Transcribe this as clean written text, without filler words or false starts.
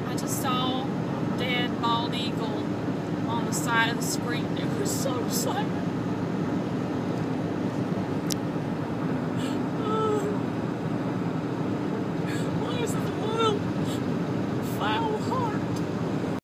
I just saw a dead bald eagle on the side of the screen. It was so sad.